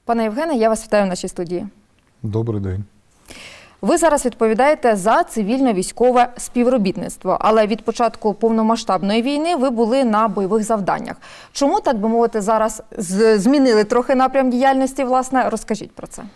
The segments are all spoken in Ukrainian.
Пане Євгене, я вас вітаю в нашій студії. Добрий день. Ви зараз відповідаєте за цивільно-військове співробітництво, але від початку повномасштабної війни ви були на бойових завданнях. Чому, так би мовити, зараз змінили трохи напрям діяльності, власне? Розкажіть про це.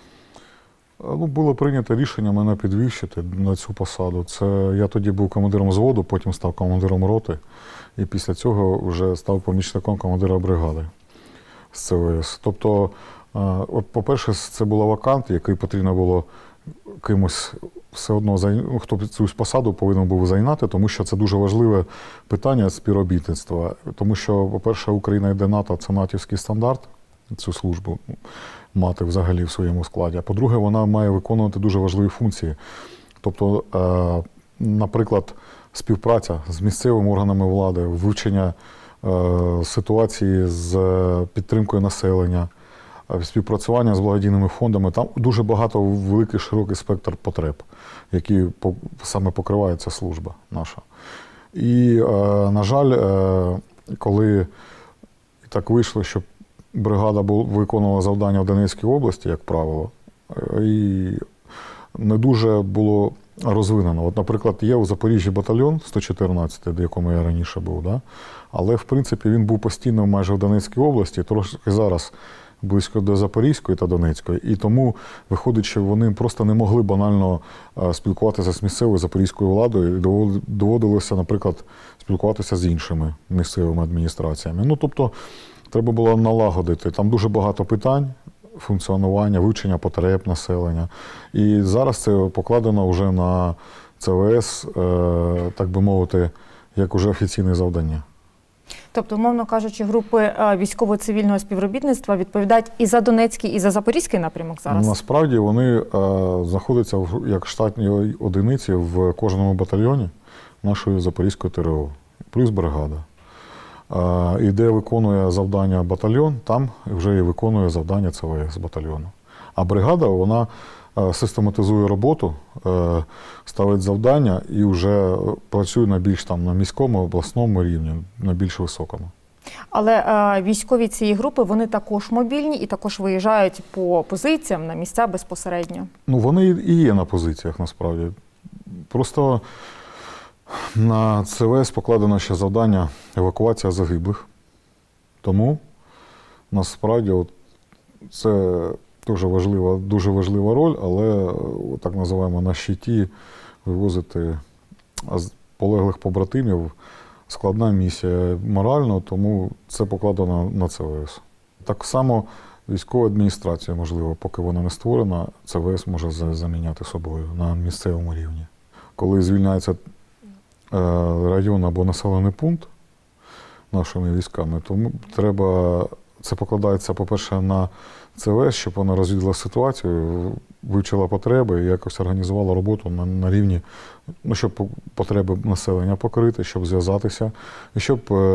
Було прийнято рішення мене підвищити на цю посаду. Я тоді був командиром взводу, потім став командиром роти, і після цього вже став помічником командира бригади з ЦВС. Тобто, по-перше, це був вакант, який потрібно було кимось все одно, хто цю посаду повинен був зайняти, тому що це дуже важливе питання співробітництва. Тому що, по-перше, Україна йде НАТО, це натівський стандарт, цю службу мати взагалі в своєму складі. А по-друге, вона має виконувати дуже важливі функції. Тобто, наприклад, співпраця з місцевими органами влади, вивчення ситуації з підтримкою населення, співпрацювання з благодійними фондами. Там дуже багато, великий, широкий спектр потреб, які саме покриває ця служба наша. І, на жаль, коли так вийшло, що бригада виконувала завдання в Донецькій області, як правило, і не дуже було розвинено. От, наприклад, є у Запоріжжі батальйон 114, в якому я раніше був, да? Але, в принципі, він був постійно майже в Донецькій області, трошки зараз близько до Запорізької та Донецької. І тому виходить, що вони просто не могли банально спілкуватися з місцевою запорізькою владою, і доводилося, наприклад, спілкуватися з іншими місцевими адміністраціями. Тобто, треба було налагодити. Там дуже багато питань, функціонування, вивчення потреб населення. І зараз це покладено вже на ЦВС, так би мовити, як уже офіційне завдання. Тобто, умовно кажучи, групи військово-цивільного співробітництва відповідають і за Донецький, і за Запорізький напрямок зараз? Насправді вони знаходяться як штатні одиниці в кожному батальйоні нашої Запорізької ТРО, плюс бригада. І де виконує завдання батальйон, там вже і виконує завдання ЦВС батальйону. А бригада, вона систематизує роботу, ставить завдання і вже працює на більш на міському, обласному рівні, на більш високому. Але військові цієї групи, вони також мобільні і також виїжджають по позиціям на місця безпосередньо? Вони і є на позиціях, насправді. Просто на ЦВС покладено ще завдання евакуація загиблих. Тому, насправді, це дуже важлива роль, але, так називаємо, на щиті вивозити полеглих побратимів – складна місія морально, тому це покладено на ЦВС. Так само військова адміністрація, можливо, поки вона не створена, ЦВС може заміняти собою на місцевому рівні. Коли звільняється район або населений пункт нашими військами, то це покладається, по-перше, на ЦВС, щоб вона розвідала ситуацію, вивчила потреби і якось організувала роботу на рівні, щоб потреби населення покрити, щоб зв'язатися і щоб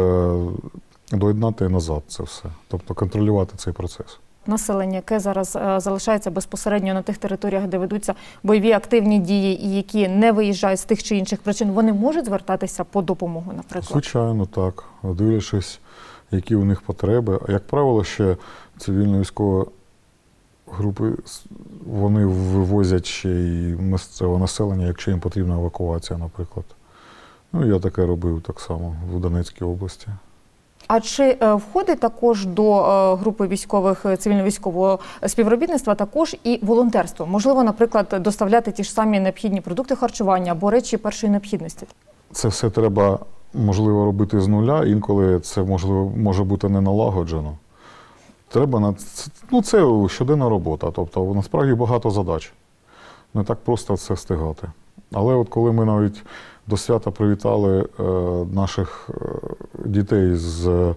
доєднати назад це все, тобто контролювати цей процес. Населення, яке зараз залишається безпосередньо на тих територіях, де ведуться бойові активні дії і які не виїжджають з тих чи інших причин, вони можуть звертатися по допомогу, наприклад? Звичайно, так. Дивлячись, які у них потреби. А, як правило, ще цивільно-військові групи, вони вивозять ще й місцеве населення, якщо їм потрібна евакуація, наприклад. Я таке робив так само в Донецькій області. А чи входить також до групи військових, цивільно-військового співробітництва також і волонтерство? Можливо, наприклад, доставляти ті ж самі необхідні продукти харчування або речі першої необхідності? Це все треба, можливо, робити з нуля, інколи це, можливо, може бути не налагоджено. Це щоденна робота, тобто насправді багато задач. Не так просто це встигати. Але коли ми навіть до свята привітали наших дітей з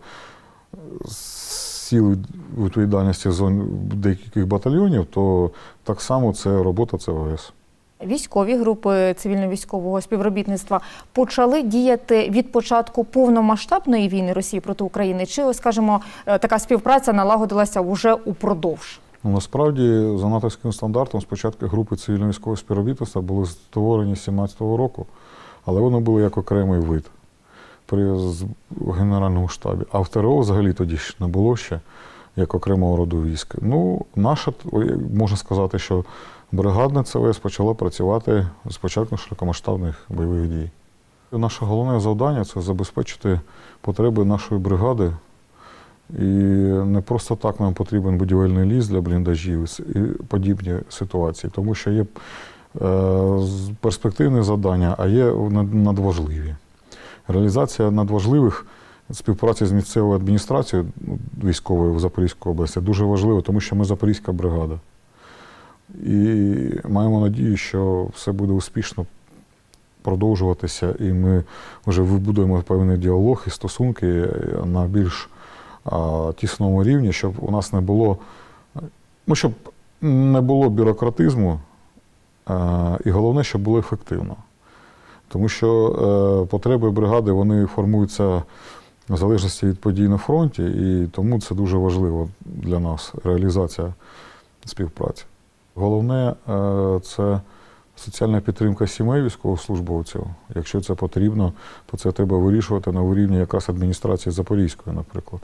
сил відповідальності зон деяких батальйонів, то так само це робота ЦВС. Військові групи цивільно-військового співробітництва почали діяти від початку повномасштабної війни Росії проти України? Чи, скажімо, така співпраця налагодилася вже упродовж? Насправді, за натівським стандартом, спочатку групи цивільно-військового співробітництва були створені з 2017 року, але вони були як окремий вид при Генеральному штабі. А в ТРО взагалі тоді ж не було ще. як окремого роду військ. Ну, наша, можна сказати, що бригадне ЦВС почало працювати з початку широкомасштабних бойових дій. Наше головне завдання – це забезпечити потреби нашої бригади. І не просто так нам потрібен будівельний ліс для бліндажів і подібні ситуації, тому що є перспективні завдання, а є надважливі. Реалізація надважливих співпраці з місцевою адміністрацією військовою в Запорізькій області дуже важлива, тому що ми Запорізька бригада. І маємо надію, що все буде успішно продовжуватися, і ми вже вибудуємо певний діалог і стосунки на більш тісному рівні, щоб у нас не було, щоб не було бюрократизму, і головне, щоб було ефективно. Тому що потреби бригади, вони формуються в залежності від подій на фронті, і тому це дуже важливо для нас, реалізація співпраці. Головне – це соціальна підтримка сімей військовослужбовців. Якщо це потрібно, то це треба вирішувати на рівні якраз адміністрації Запорізької, наприклад.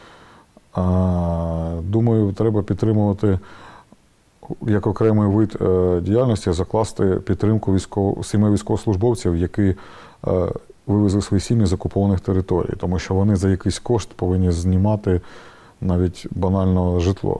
Думаю, треба підтримувати як окремий вид діяльності, закласти підтримку сімей військовослужбовців, які вивезли свої сім'ї з окупованих територій, тому що вони за якийсь кошт повинні знімати навіть банально житло.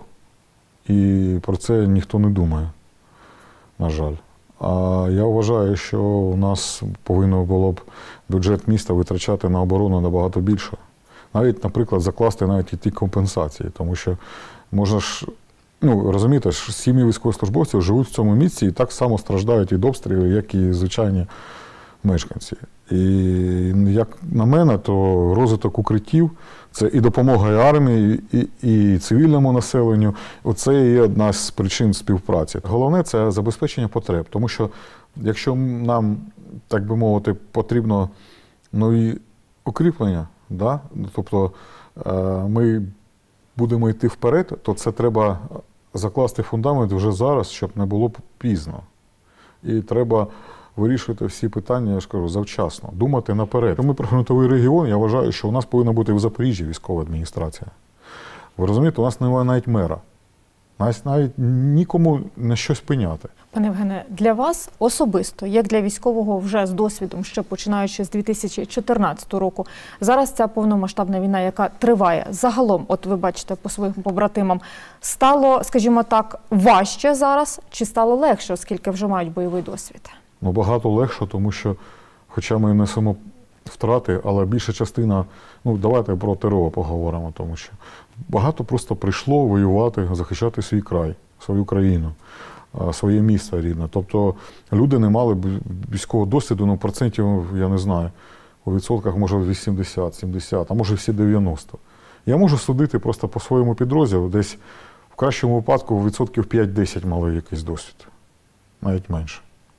І про це ніхто не думає, на жаль. А я вважаю, що у нас повинно було б бюджет міста витрачати на оборону набагато більше. Навіть, наприклад, закласти навіть і ті компенсації, тому що можна ж, розумієте, сім'ї військовослужбовців живуть в цьому місці і так само страждають від обстрілів, як і звичайні мешканці. І як на мене, то розвиток укриттів – це і допомога і армії, і цивільному населенню. Оце є одна з причин співпраці. Головне – це забезпечення потреб, тому що якщо нам, так би мовити, потрібно нові укріплення, да? Тобто ми будемо йти вперед, то це треба закласти фундамент вже зараз, щоб не було пізно. І треба вирішувати всі питання, я ж кажу, завчасно, думати наперед. Ми прифронтовий регіон, я вважаю, що у нас повинна бути в Запоріжжі військова адміністрація. Ви розумієте, у нас немає навіть мера. Навіть нікому на щось пеняти. Пане Євгене, для вас особисто, як для військового вже з досвідом, ще починаючи з 2014 року, зараз ця повномасштабна війна, яка триває, загалом, от ви бачите по своїм побратимам, стало, скажімо так, важче зараз чи стало легше, оскільки вже мають бойовий досвід? Багато легше, тому що, хоча ми несемо втрати, але більша частина, давайте про ТРО поговоримо, тому що багато просто прийшло воювати, захищати свій край, свою країну, своє місто рідне. Тобто люди не мали військового досвіду, процентів, я не знаю, у відсотках може 80, 70, а може всі 90. Я можу судити просто по своєму підрозділу, десь в кращому випадку відсотків 5-10 мали якийсь досвід, навіть менше.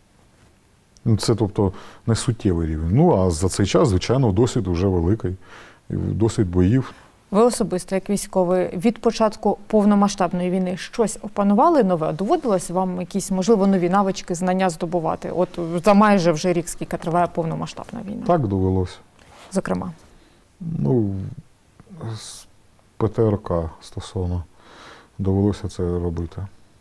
Це, тобто, не суттєвий рівень. А за цей час, звичайно, досвід вже великий, досвід боїв. Ви особисто, як військовий, від початку повномасштабної війни щось опанували нове? Доводилось вам якісь, можливо, нові навички, знання здобувати? От за майже вже рік, скільки триває повномасштабна війна. Так, довелося. Зокрема? З ПТРК стосовно довелося це робити.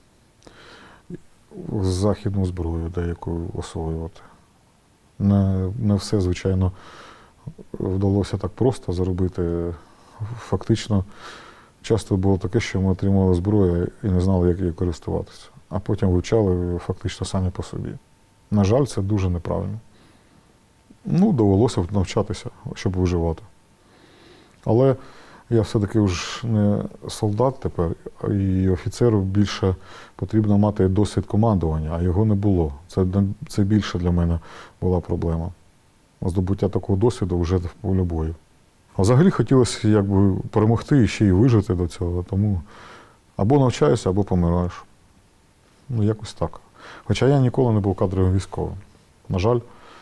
Західну зброю деяку освоювати. Не все, звичайно, вдалося так просто зробити. Фактично, часто було таке, що ми отримали зброю і не знали, як її користуватися. А потім вивчали фактично самі по собі. На жаль, це дуже неправильно. Довелося навчатися, щоб виживати. Але я все-таки вже не солдат тепер, і офіцеру більше потрібно мати досвід командування, а його не було. Це більше для мене була проблема. Здобуття такого досвіду вже в полі бою. А взагалі хотілося перемогти і ще й вижити до цього, тому або навчаєшся, або помираєш. Якось так. Хоча я ніколи не був кадровим військовим. На жаль,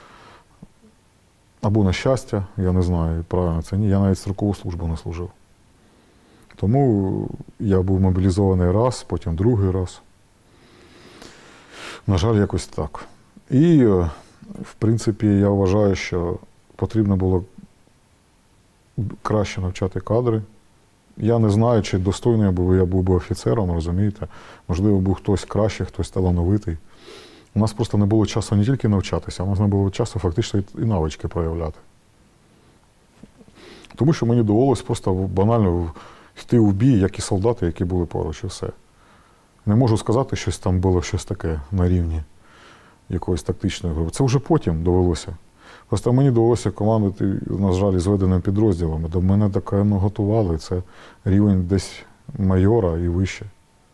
або на щастя, я не знаю, правильно це ні, я навіть строкову службу не служив. Тому я був мобілізований раз, потім другий раз. На жаль, якось так. І, в принципі, я вважаю, що потрібно було краще навчати кадри Я не знаю, чи достойний я був би офіцером, розумієте. Можливо, був хтось кращий, хтось талановитий. У нас просто не було часу не тільки навчатися, у нас не було часу фактично і навички проявляти. Тому що мені довелося просто банально йти в бій, як і солдати, які були поруч, і все. Не можу сказати, що там було щось таке на рівні якоїсь тактичної групи. Це вже потім довелося. Просто мені довелося командувати, на жаль, зведеними підрозділами. До мене таке готували. Це рівень десь майора і вище.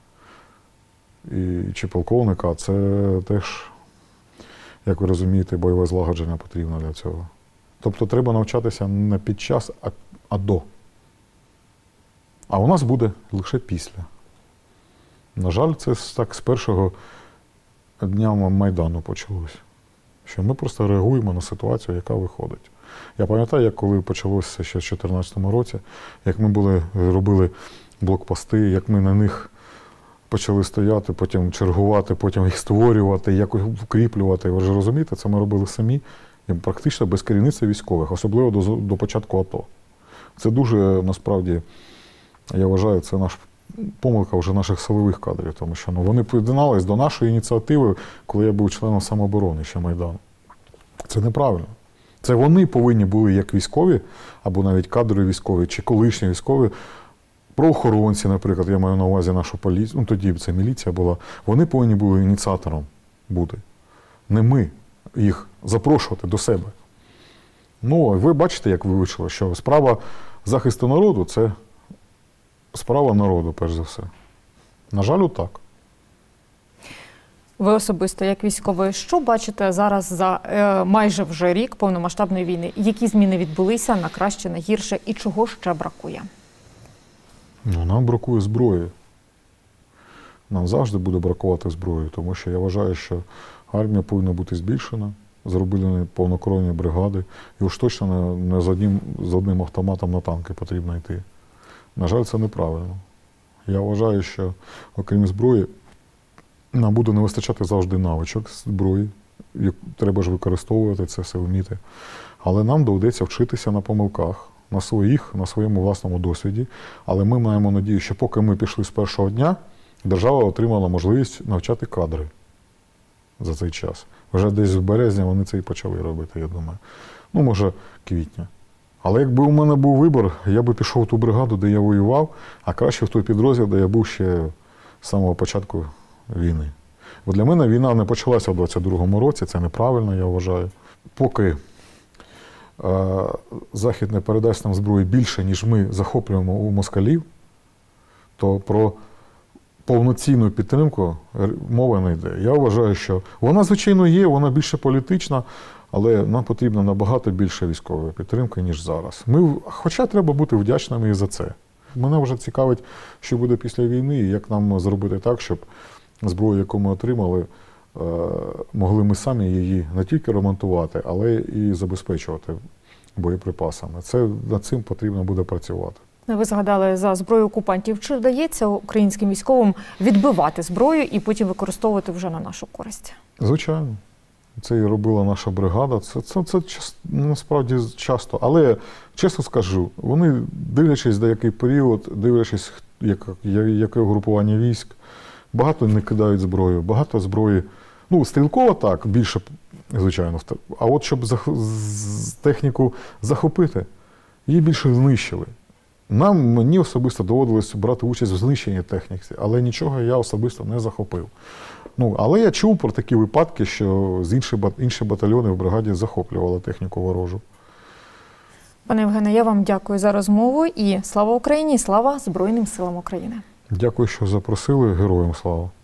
Чи полковника. Це теж, як ви розумієте, бойове злагодження потрібно для цього. Тобто треба навчатися не під час, а до. А у нас буде лише після. На жаль, це так з першого дня Майдану почалося. Що ми просто реагуємо на ситуацію, яка виходить. Я пам'ятаю, як коли почалося ще в 2014 році, як ми робили блокпости, як ми на них почали стояти, потім чергувати, потім їх створювати, якось укріплювати. Ви ж розумієте, це ми робили самі, і практично без керівництва військових, особливо до початку АТО. Це дуже, насправді, я вважаю, це помилка вже наших силових кадрів, тому що вони приєднались до нашої ініціативи, коли я був членом самооборони ще Майдану. Це неправильно. Це вони повинні були, як військові, або навіть кадрові військові, чи колишні військові, правоохоронці, наприклад, я маю на увазі нашу поліцію, тоді це міліція була, вони повинні були ініціатором бути. Не ми їх запрошувати до себе. Ви бачите, як вивчили, що справа захисту народу – це справа народу, перш за все. На жаль, так. Ви особисто, як військовий, що бачите зараз за майже вже рік повномасштабної війни? Які зміни відбулися на краще, на гірше і чого ще бракує? Нам бракує зброї. Нам завжди буде бракувати зброї, тому що я вважаю, що армія повинна бути збільшена, зроблені повнокровні бригади, і уж точно не з одним автоматом на танки потрібно йти. На жаль, це неправильно. Я вважаю, що окрім зброї, нам буде не вистачати завжди навичок зброї. Треба ж використовувати це все, вміти. Але нам доведеться вчитися на помилках, на своєму власному досвіді. Але ми маємо надію, що поки ми пішли з першого дня, держава отримала можливість навчати кадри за цей час. Вже десь в березні вони це і почали робити, я думаю. Може, квітня. Але якби у мене був вибір, я би пішов в ту бригаду, де я воював, а краще в той підрозділ, де я був ще з самого початку війни. Бо для мене війна не почалася в 22-му році, це неправильно, я вважаю. Поки Захід не передасть нам зброї більше, ніж ми захоплюємо у москалів, то про повноцінну підтримку мова не йде. Я вважаю, що вона, звичайно, є, вона більше політична, але нам потрібно набагато більше військової підтримки, ніж зараз. Хоча треба бути вдячними і за це. Мене вже цікавить, що буде після війни, і як нам зробити так, щоб зброю, яку ми отримали, могли ми самі її не тільки ремонтувати, але і забезпечувати боєприпасами. Над цим потрібно буде працювати. Ви згадали за зброю окупантів. Чи вдається українським військовим відбивати зброю і потім використовувати вже на нашу користь? Звичайно. Це і робила наша бригада. Це насправді часто. Але, чесно скажу, вони, дивлячись деякий період, дивлячись, яке угрупування військ, багато не кидають зброю, багато зброї. Стрілково так, більше, звичайно. А от щоб техніку захопити, її більше знищили. Мені особисто доводилось брати участь в знищенні техніки, але нічого я особисто не захопив. Але я чув про такі випадки, що інші батальйони в бригаді захоплювали техніку ворожу. Пане Євгене, я вам дякую за розмову і слава Україні, слава Збройним силам України. Дякую, що запросили. Героям слава.